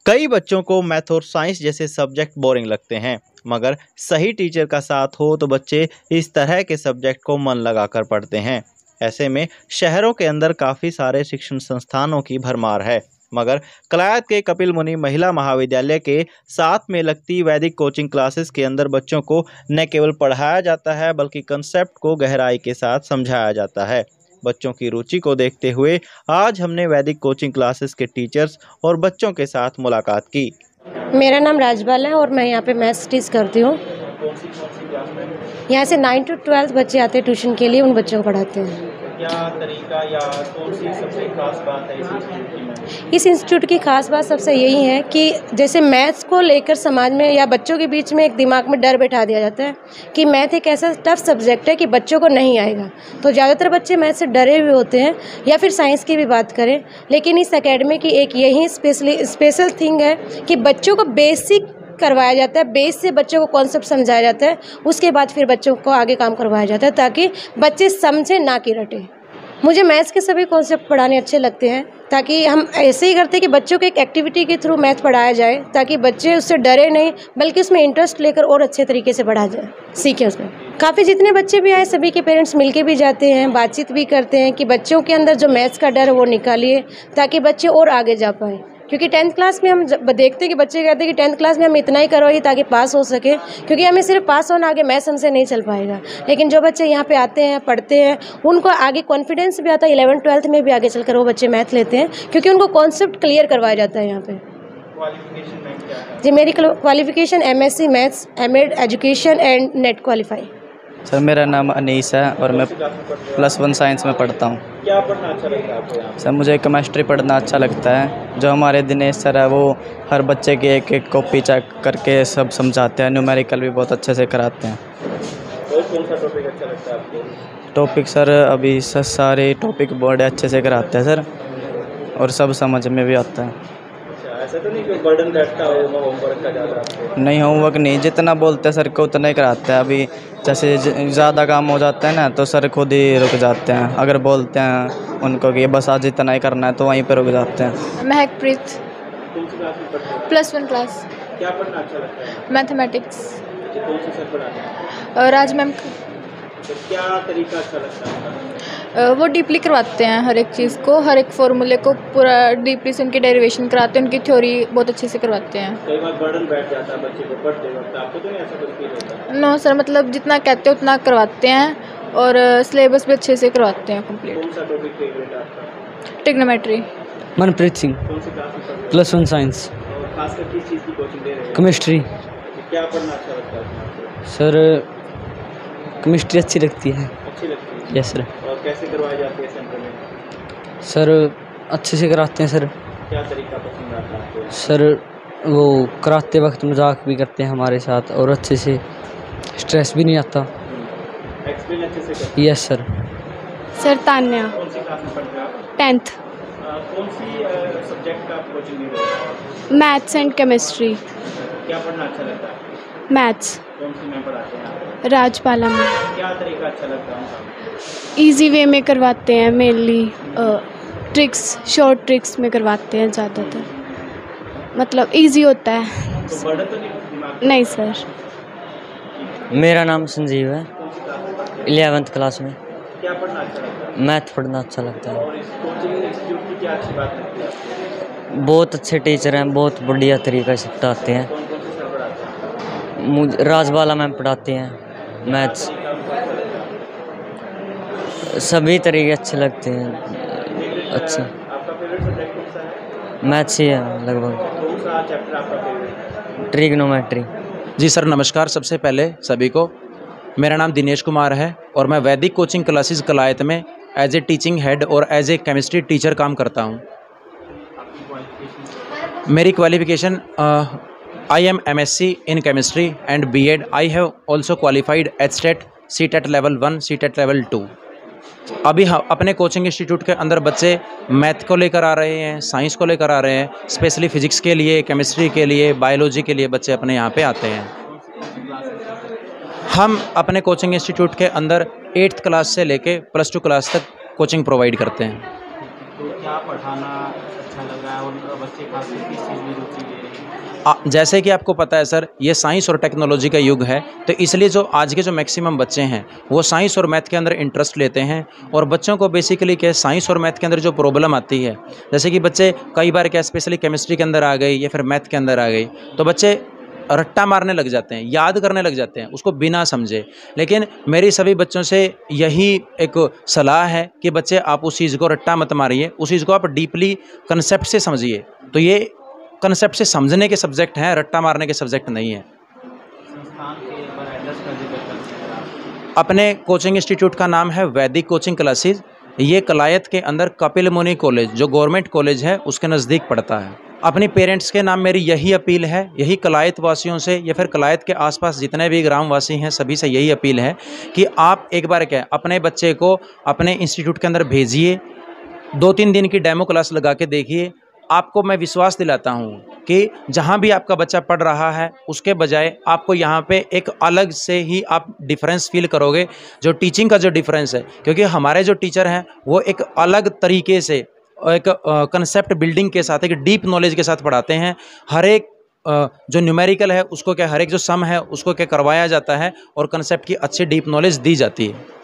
कई बच्चों को मैथ और साइंस जैसे सब्जेक्ट बोरिंग लगते हैं, मगर सही टीचर का साथ हो तो बच्चे इस तरह के सब्जेक्ट को मन लगाकर पढ़ते हैं। ऐसे में शहरों के अंदर काफ़ी सारे शिक्षण संस्थानों की भरमार है, मगर कलायत के कपिल मुनि महिला महाविद्यालय के साथ में लगती वैदिक कोचिंग क्लासेस के अंदर बच्चों को न केवल पढ़ाया जाता है बल्कि कंसेप्ट को गहराई के साथ समझाया जाता है। बच्चों की रुचि को देखते हुए आज हमने वैदिक कोचिंग क्लासेस के टीचर्स और बच्चों के साथ मुलाकात की। मेरा नाम राजबाल है और मैं यहाँ पे मैथ्स टीच करती हूँ। यहाँ से 9 to 12 बच्चे आते हैं ट्यूशन के लिए, उन बच्चों को पढ़ाते हैं। क्या तरीका या कौन सी सबसे खास बात है इस इंस्टीट्यूट की खास बात सबसे यही है कि जैसे मैथ्स को लेकर समाज में या बच्चों के बीच में एक दिमाग में डर बैठा दिया जाता है कि मैथ एक ऐसा टफ सब्जेक्ट है कि बच्चों को नहीं आएगा, तो ज़्यादातर बच्चे मैथ से डरे हुए होते हैं। या फिर साइंस की भी बात करें, लेकिन इस एकेडमी की एक यही स्पेशल थिंग है कि बच्चों को बेसिक करवाया जाता है, बेस से बच्चों को कॉन्सेप्ट समझाया जाता है, उसके बाद फिर बच्चों को आगे काम करवाया जाता है ताकि बच्चे समझे ना कि रटे। मुझे मैथ्स के सभी कॉन्सेप्ट पढ़ाने अच्छे लगते हैं, ताकि हम ऐसे ही करते हैं कि बच्चों को एक एक्टिविटी के थ्रू मैथ पढ़ाया जाए ताकि बच्चे उससे डरे नहीं बल्कि उसमें इंटरेस्ट लेकर और अच्छे तरीके से पढ़ा जाए, सीखें उसमें। काफ़ी जितने बच्चे भी आए सभी के पेरेंट्स मिलके भी जाते हैं, बातचीत भी करते हैं कि बच्चों के अंदर जो मैथ्स का डर है वो निकालिए ताकि बच्चे और आगे जा पाए। क्योंकि 10th क्लास में हम देखते हैं कि बच्चे कहते हैं कि 10th क्लास में हम इतना ही करवाइए ताकि पास हो सके, क्योंकि हमें सिर्फ पास होना, आगे मैथ्स हमसे नहीं चल पाएगा। लेकिन जो बच्चे यहाँ पे आते हैं, पढ़ते हैं, उनको आगे कॉन्फिडेंस भी आता है, 11th 12th में भी आगे चलकर वो बच्चे मैथ लेते हैं क्योंकि उनको कॉन्सेप्ट क्लियर करवाया जाता है यहाँ पे। जी, मेरी qualification MSc maths, MEd education and NET qualify. Sir मेरा नाम अनीस है और मैं +1 साइंस में पढ़ता हूँ। क्या पढ़ना अच्छा लगता है आपको? सर मुझे केमिस्ट्री पढ़ना अच्छा लगता है। जो हमारे दिनेश सर है वो हर बच्चे की एक एक कॉपी चेक करके सब समझाते हैं, न्यूमेरिकल भी बहुत अच्छे से कराते हैं। और कौन सा टॉपिक अच्छा लगता है आपको? टॉपिक सर अभी सारे टॉपिक बड़े अच्छे से कराते हैं सर, और सब समझ में भी आता है। ऐसा तो नहीं कि बर्डन बैठता हो होमवर्क का ज़्यादा आपको? नहीं, होमवर्क नहीं, जितना बोलते हैं सर को उतना ही कराते हैं। अभी जैसे ज़्यादा काम हो जाता है ना तो सर खुद ही रुक जाते हैं। अगर बोलते हैं उनको कि बस आज इतना ही करना है तो वहीं पर रुक जाते हैं। महकप्रीत, कौन सी क्लास में पढ़ते हैं? +1 क्लास, क्या पढ़ना अच्छा लगता है? मैथमेटिक्स। कौन से सर पढ़ाते हैं? राज मैम। तो क्या तरीका अच्छा लगता है? वो डीपली करवाते हैं हर एक चीज़ को, हर एक फॉर्मूले को पूरा डीपली से उनकी डेरिवेशन कराते हैं, उनकी थ्योरी बहुत अच्छे से करवाते हैं। कई बार बर्डन बैठ जाता है बच्चे को पढ़ते वक्त, आपको तो नहीं ऐसा कुछ फील होता? नो सर, मतलब जितना कहते हैं उतना करवाते हैं और सिलेबस भी अच्छे से करवाते हैं कंप्लीट। कौन सा टॉपिक फेवरेट है आपका? ट्रिग्नोमेट्री। मनप्रीत सिंह, कौन सी क्लास में पढ़ते हैं? +1 साइंस, और खासकर किस चीज़ की कोचिंग दे रहे हैं? केमिस्ट्री। क्या पढ़ना अच्छा लगता है आपको? सर केमिस्ट्री अच्छी लगती है। अच्छी लगती है? Yes sir. और कैसे करवाई जाती है सेंटर में? सर अच्छे से कराते हैं सर। क्या तरीका पसंद आता है आपको? सर वो कराते वक्त मजाक भी करते हैं हमारे साथ और अच्छे से, स्ट्रेस भी नहीं आता। एक्सप्लेन अच्छे से करते यस सर। सर तान्या, हैं। कौन सी क्लास में पढ़ते हैं आप? 10th, कौन सी सब्जेक्ट का आप कोचिंग दे रहे हैं? Maths and chemistry. क्या पढ़ना अच्छा लगता है? मैथ्स, कौन सी में पढ़ाते हैं आप? राजपाला में। क्या तरीका अच्छा लगता है उनका? इजी वे में करवाते हैं, मेनली ट्रिक्स, शॉर्ट ट्रिक्स में करवाते हैं ज़्यादातर, मतलब इजी होता है। तो बर्डन तो नहीं दिमाग? नहीं सर। मेरा नाम संजीव है, कौन सी क्लास में पढ़ते हैं? 11th क्लास में। क्या पढ़ना अच्छा लगता है? मैथ पढ़ना अच्छा लगता है। और इस कोचिंग इंस्टीट्यूट की क्या अच्छी बात लगती है आपको? बहुत अच्छे टीचर हैं, बहुत बढ़िया तरीक़ा से पढ़ाते हैं। कौन कौन से सर पढ़ाते हैं? मुझे राजबाला मैम पढ़ाते हैं मैथ्स, सभी तरीके अच्छे लगते हैं। अच्छे आपका फेवरेट सब्जेक्ट कौन सा है? मैथ्स ही है लगभग। कौन सा चैप्टर आपका फेवरेट है? ट्रिग्नोमेट्री। जी सर नमस्कार। सबसे पहले सभी को मेरा नाम दिनेश कुमार है और मैं वैदिक कोचिंग क्लासेस कलायत में एज ए टीचिंग हेड और एज ए केमिस्ट्री टीचर काम करता हूँ। मेरी qualification I am MSc in chemistry and B.Ed. I have also qualified HTET, CTET level 1, CTET level 2। अभी अपने कोचिंग इंस्टीट्यूट के अंदर बच्चे मैथ को लेकर आ रहे हैं, साइंस को लेकर आ रहे हैं, स्पेशली फिजिक्स के लिए, केमिस्ट्री के लिए, बायोलॉजी के लिए बच्चे अपने यहाँ पे आते हैं। हम अपने कोचिंग इंस्टीट्यूट के अंदर 8th क्लास से लेके +2 क्लास तक कोचिंग प्रोवाइड करते हैं। तो क्या पढ़ाना अच्छा लग रहा है और बच्चे खास किस चीज़ में रुचि ले रहे हैं? जैसे कि आपको पता है सर, ये साइंस और टेक्नोलॉजी का युग है, तो इसलिए जो आज के जो मैक्सिमम बच्चे हैं वो साइंस और मैथ के अंदर इंटरेस्ट लेते हैं। और बच्चों को बेसिकली क्या, साइंस और मैथ के अंदर जो प्रॉब्लम आती है, जैसे कि बच्चे कई बार क्या स्पेशली केमिस्ट्री के अंदर आ गई या फिर मैथ के अंदर आ गई, तो बच्चे रट्टा मारने लग जाते हैं, याद करने लग जाते हैं उसको बिना समझे। लेकिन मेरी सभी बच्चों से यही एक सलाह है कि बच्चे आप उस चीज़ को रट्टा मत मारिए, उस चीज़ को आप डीपली कंसेप्ट से समझिए। तो ये कंसेप्ट से समझने के सब्जेक्ट हैं, रट्टा मारने के सब्जेक्ट नहीं है। अपने कोचिंग इंस्टीट्यूट का नाम है वैदिक कोचिंग क्लासेस। ये कलायत के अंदर कपिल मुनि कॉलेज, जो गवर्नमेंट कॉलेज है, उसके नज़दीक पड़ता है। अपने पेरेंट्स के नाम मेरी यही अपील है, यही कलायत वासियों से या फिर कलायत के आसपास जितने भी ग्रामवासी हैं सभी से यही अपील है कि आप एक बार क्या अपने बच्चे को अपने इंस्टीट्यूट के अंदर भेजिए, 2-3 दिन की डेमो क्लास लगा के देखिए। आपको मैं विश्वास दिलाता हूँ कि जहाँ भी आपका बच्चा पढ़ रहा है उसके बजाय आपको यहाँ पे एक अलग से ही आप डिफरेंस फील करोगे, जो टीचिंग का जो डिफरेंस है। क्योंकि हमारे जो टीचर हैं वो एक अलग तरीके से एक कंसेप्ट बिल्डिंग के साथ, एक डीप नॉलेज के साथ पढ़ाते हैं। हर एक जो न्यूमेरिकल है उसको क्या, हर एक जो सम है उसको क्या करवाया जाता है और कंसेप्ट की अच्छी डीप नॉलेज दी जाती है।